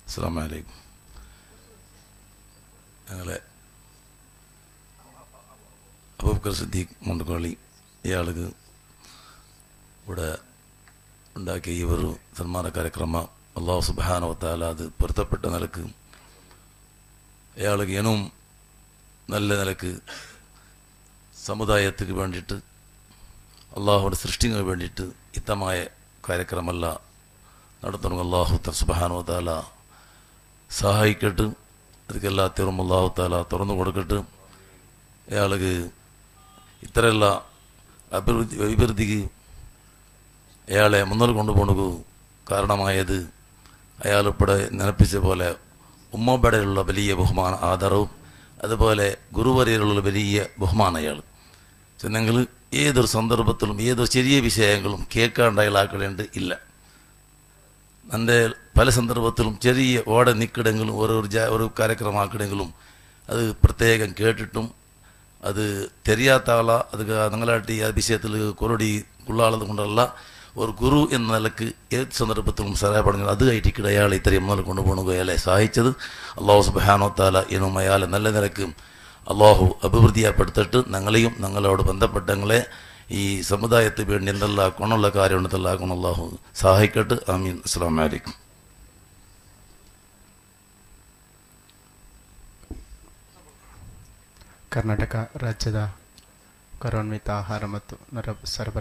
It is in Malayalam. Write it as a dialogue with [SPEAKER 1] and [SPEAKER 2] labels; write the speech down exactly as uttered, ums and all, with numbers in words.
[SPEAKER 1] അസ്സലാമു അലൈക്കും. ഞങ്ങളെ അബൂബക്കർ സിദ്ദീഖ് മുണ്ടക്കോളി ഇയാൾക്ക് ഇവിടെ ഉണ്ടാക്കിയ ഈ ഒരു സന്മാന കാര്യക്രമ അല്ലാഹു സുബ്ഹാനഹു വ തആല അത് പൊരുത്തപ്പെട്ട നിലക്ക് അയാൾക്ക് ഇനും നല്ല നിലക്ക് സമുദായത്തിന് വേണ്ടിയിട്ട് അള്ളാഹുവിൻ്റെ സൃഷ്ടിക്ക് വേണ്ടിയിട്ട് ഹിതമായ കാര്യക്രമമല്ല നടത്തണം. അള്ളാഹു സുബ്ഹാനഹു വ തആല സഹായിക്കട്ട്. അതൊക്കെല്ലാത്തിനും അള്ളാഹു തആല തുറന്നു കൊടുക്കട്ട്. അയാൾക്ക് ഇത്തരമുള്ള അഭിവൃദ്ധി അഭിവൃദ്ധിക്ക് അയാളെ മുന്നോട്ട് കൊണ്ടുപോകുക കാരണമായത് അയാളിവിടെ നനപ്പിച്ച പോലെ ഉമ്മബടയിലുള്ള വലിയ ബഹുമാന ആദരവും അതുപോലെ ഗുരുവരയിലുള്ള വലിയ ബഹുമാനം അയാൾ ചെന്നെങ്കിൽ ഏതൊരു സന്ദർഭത്തിലും ഏതൊരു ചെറിയ വിഷയങ്ങളും കേൾക്കാണ്ട് അയാളാക്കേണ്ട ഇല്ല. എൻ്റെ പല സന്ദർഭത്തിലും ചെറിയ ഓടെ നിൽക്കിടെങ്കിലും ഓരോ ഒരു കാര്യക്രമമാക്കിടെങ്കിലും അത് പ്രത്യേകം കേട്ടിട്ടും അത് തെരിയാത്ത ആള അത് നിങ്ങളായിട്ട് ഈ വിഷയത്തിൽ കൊറടി ഉള്ളാളത് കൊണ്ടല്ല ഒരു ഗുരു എന്ന നിലക്ക് ഏത് സന്ദർഭത്തിലും സഹായപ്പെടുന്നത് അത് കയറ്റിക്കിട അയാളെ ഇത്രയും മുതൽ കൊണ്ടുപോകണ അയാളെ സഹായിച്ചത് അള്ളാഹു സുബ്ഹാനഹു വ തആല എന്നും അയാളെ നല്ല നിലക്ക് അള്ളാഹു അഭിവൃദ്ധിയാപ്പെടുത്തിട്ട് ഞങ്ങളെയും ഞങ്ങളോട് ബന്ധപ്പെട്ടങ്ങളെ ഈ സമുദായത്തിന് വേണ്ടി എന്തെല്ലാം ഗുണമുള്ള കാര്യമുണ്ടെല്ലാം അള്ളാഹു സഹായിക്കട്ടെ. ആമീൻ. അസ്സലാമു അലൈക്കും.
[SPEAKER 2] ಕರ್ನಾಟಕ ರಾಜ್ಯದ ಕರೋನ್ವಿತ ಆಹಾರ ಮತ್ತು ನರ ಸರಬರಾಜು